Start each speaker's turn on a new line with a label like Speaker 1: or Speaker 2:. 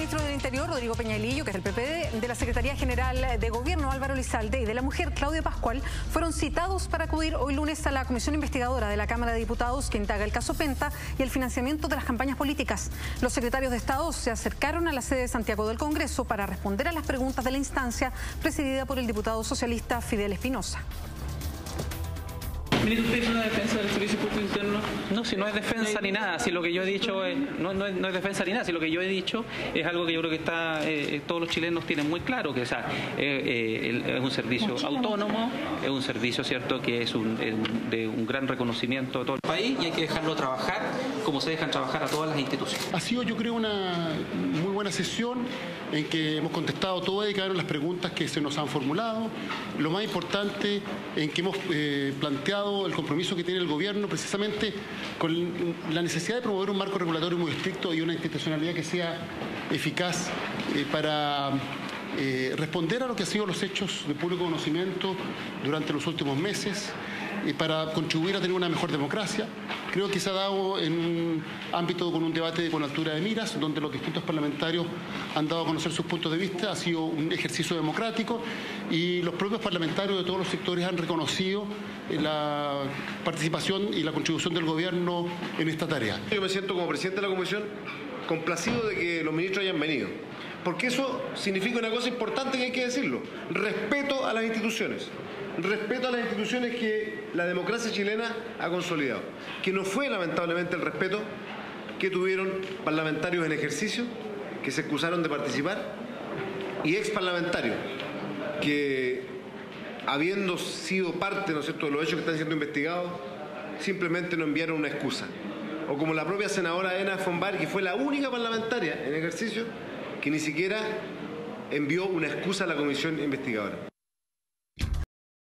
Speaker 1: ministro del Interior, Rodrigo Peñalillo, que es del PPD, de la Secretaría General de Gobierno, Álvaro Elizalde, y de la mujer, Claudia Pascual, fueron citados para acudir hoy lunes a la comisión investigadora de la Cámara de Diputados que indaga el caso Penta y el financiamiento de las campañas políticas. Los secretarios de Estado se acercaron a la sede de Santiago del Congreso para responder a las preguntas de la instancia presidida por el diputado socialista Fidel Espinosa.
Speaker 2: Ministro, ¿usted hizo una defensa del Servicio Público Interno?
Speaker 3: No, si no es defensa ni nada, si lo que yo he dicho es, no es defensa ni nada, si lo que yo he dicho es algo que yo creo que está todos los chilenos tienen muy claro, que es un servicio autónomo, es un servicio cierto que es de un gran reconocimiento de todo el país y hay que dejarlo trabajar como se dejan trabajar a todas las instituciones.
Speaker 4: Ha sido, yo creo, una muy buena sesión en que hemos contestado todas y cada una de las preguntas que se nos han formulado. Lo más importante en que hemos planteado el compromiso que tiene el gobierno precisamente con la necesidad de promover un marco regulatorio muy estricto y una institucionalidad que sea eficaz para responder a lo que han sido los hechos de público conocimiento durante los últimos meses, para contribuir a tener una mejor democracia. Creo que se ha dado en un ámbito con un debate con altura de miras, donde los distintos parlamentarios han dado a conocer sus puntos de vista. Ha sido un ejercicio democrático y los propios parlamentarios de todos los sectores han reconocido la participación y la contribución del gobierno en esta tarea.
Speaker 5: Yo me siento como presidente de la comisión complacido de que los ministros hayan venido, porque eso significa una cosa importante que hay que decirlo: respeto a las instituciones. Respeto a las instituciones que la democracia chilena ha consolidado, que no fue lamentablemente el respeto que tuvieron parlamentarios en ejercicio, que se excusaron de participar, y ex parlamentarios que, habiendo sido parte, ¿no es cierto?, de los hechos que están siendo investigados, simplemente no enviaron una excusa. O como la propia senadora Ena Fombar, que fue la única parlamentaria en ejercicio que ni siquiera envió una excusa a la comisión investigadora.